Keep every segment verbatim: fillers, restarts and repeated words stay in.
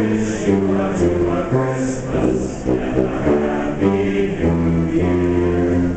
wish you a Christmas and a Happy New Year.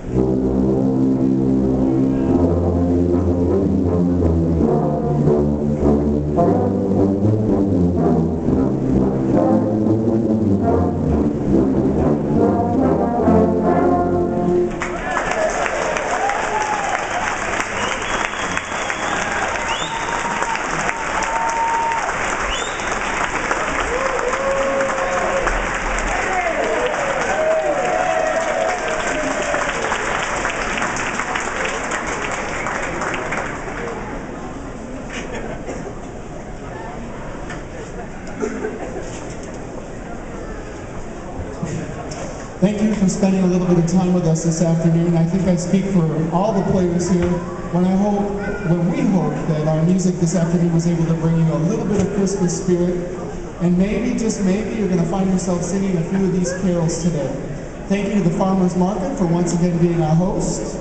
Thank you for spending a little bit of time with us this afternoon. I think I speak for all the players here when I hope, when we hope that our music this afternoon was able to bring you a little bit of Christmas spirit, and maybe, just maybe, you're going to find yourself singing a few of these carols today. Thank you to the Farmers Market for once again being our host.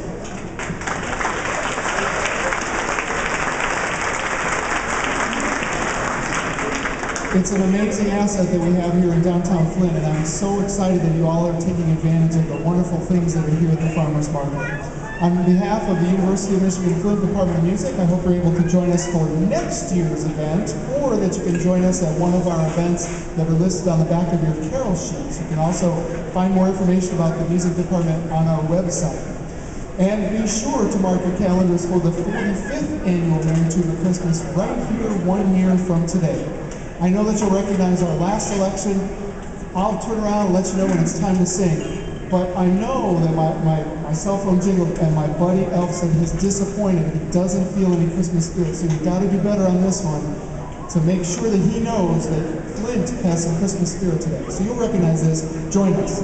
It's an amazing asset that we have here in downtown Flint, and I'm so excited that you all are taking advantage of the wonderful things that are here at the Farmers Market. On behalf of the University of Michigan Flint Department of Music, I hope you're able to join us for next year's event, or that you can join us at one of our events that are listed on the back of your carol sheets. You can also find more information about the music department on our website. And be sure to mark your calendars for the forty-fifth annual Magnitude of Christmas right here one year from today. I know that you'll recognize our last selection. I'll turn around and let you know when it's time to sing. But I know that my, my, my cell phone jingle and my buddy Elfson is disappointed. He doesn't feel any Christmas spirit, so you've got to do better on this one to make sure that he knows that Flint has some Christmas spirit today. So you'll recognize this. Join us.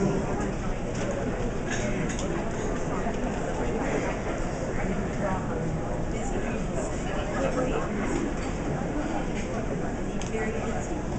Very good.